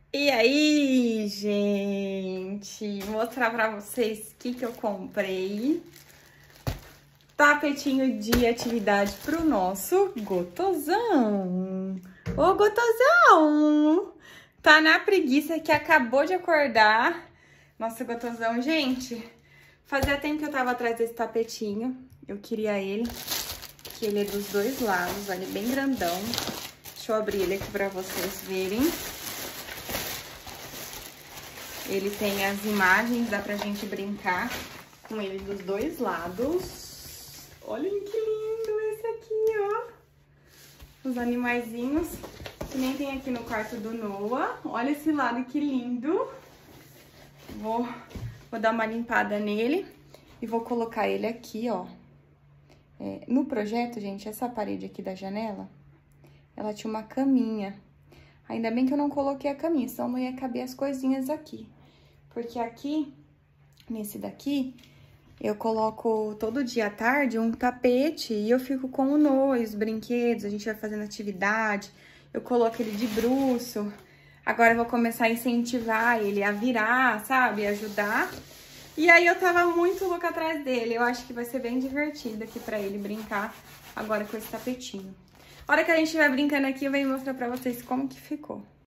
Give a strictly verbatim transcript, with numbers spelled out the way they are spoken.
E aí, gente, vou mostrar pra vocês o que que eu comprei. Tapetinho de atividade pro nosso Gotozão. Ô, Gotozão! Tá na preguiça que acabou de acordar. Nosso Gotozão, gente, fazia tempo que eu tava atrás desse tapetinho. Eu queria ele, que ele é dos dois lados, olha, bem grandão. Deixa eu abrir ele aqui pra vocês verem. Ele tem as imagens, dá pra gente brincar com ele dos dois lados. Olhem que lindo esse aqui, ó. Os animaizinhos, que nem tem aqui no quarto do Noah. Olha esse lado que lindo. Vou, vou dar uma limpada nele e vou colocar ele aqui, ó. É, no projeto, gente, essa parede aqui da janela, ela tinha uma caminha. Ainda bem que eu não coloquei a caminha, senão não ia caber as coisinhas aqui. Porque aqui, nesse daqui, eu coloco todo dia à tarde um tapete e eu fico com o Noah, os brinquedos, a gente vai fazendo atividade, eu coloco ele de bruço. Agora eu vou começar a incentivar ele a virar, sabe, ajudar. E aí eu tava muito louca atrás dele, eu acho que vai ser bem divertido aqui pra ele brincar agora com esse tapetinho. A hora que a gente vai brincando aqui, eu venho mostrar pra vocês como que ficou.